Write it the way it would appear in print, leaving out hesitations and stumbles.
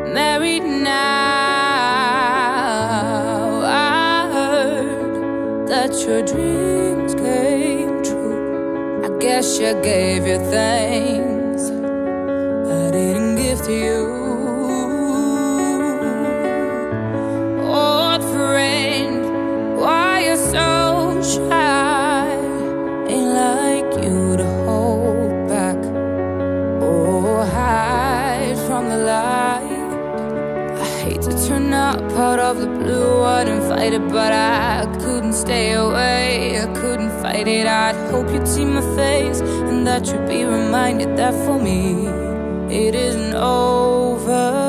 married now. I heard that your dreams came true. I guess you gave your things I didn't give to you. Old friend, why you so shy? Ain't like you to hold back or hide from the light. I hate to turn up out of the blue, I didn't fight it, but I couldn't stay away. I couldn't fight it. I'd hope you'd see my face and that you'd be reminded that for me it isn't over.